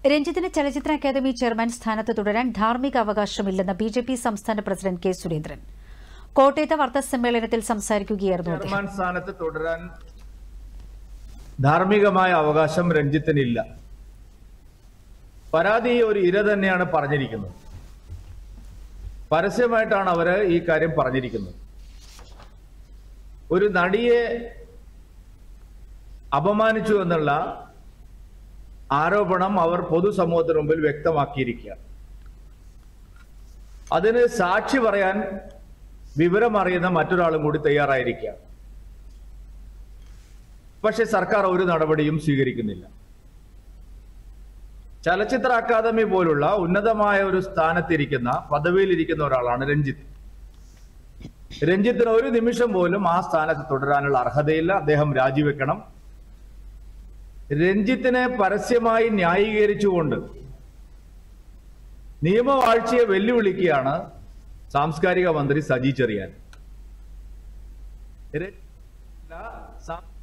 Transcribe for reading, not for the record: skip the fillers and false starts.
രഞ്ജിത്തിന് ചലച്ചിത്ര academy chairman സ്ഥാനത്ത് തുടരാൻ ധാർമ്മിക അവകാശമില്ലെന്ന് ബിജെപി സംസ്ഥാന പ്രസിഡന്റ് കെ സുരേന്ദ്രൻ. കോട്ടയത്ത് വാർത്താസമ്മേളനത്തിൽ സംസാരിക്കുകയായിരുന്നു അദ്ദേഹം. ചെയർമാൻ സ്ഥാനത്ത് തുടരാൻ ധാർമ്മികമായ അവകാശം രഞ്ജിത്തിനില്ല. പരാതി ഒരു ഇര തന്നെയാണ് പറഞ്ഞിരിക്കുന്നത്. പരസ്യമായിട്ടാണ് അവര് ഈ കാര്യം പറഞ്ഞിരിക്കുന്നത്. ഒരു നടിയെ അപമാനിച്ചു എന്നുള്ള ആരോപണം അവർ പൊതുസമൂഹത്തിന് മുമ്പിൽ വ്യക്തമാക്കിയിരിക്കുകയാണ്. അതിന് സാക്ഷി പറയാൻ വിവരമറിയുന്ന മറ്റൊരാളും കൂടി തയ്യാറായിരിക്കുകയാണ്. പക്ഷെ സർക്കാർ ഒരു നടപടിയും സ്വീകരിക്കുന്നില്ല. ചലച്ചിത്ര അക്കാദമി പോലുള്ള ഉന്നതമായ ഒരു സ്ഥാനത്തിരിക്കുന്ന പദവിയിലിരിക്കുന്ന ഒരാളാണ് രഞ്ജിത്ത്. രഞ്ജിത്തിന് ഒരു നിമിഷം പോലും ആ സ്ഥാനത്ത് തുടരാനുള്ള അർഹതയില്ല. അദ്ദേഹം രാജിവെക്കണം. രഞ്ജിത്തിനെ പരസ്യമായി ന്യായീകരിച്ചുകൊണ്ട് നിയമവാഴ്ചയെ വെല്ലുവിളിക്കുകയാണ് സാംസ്കാരിക മന്ത്രി സജി ചെറിയാൻ.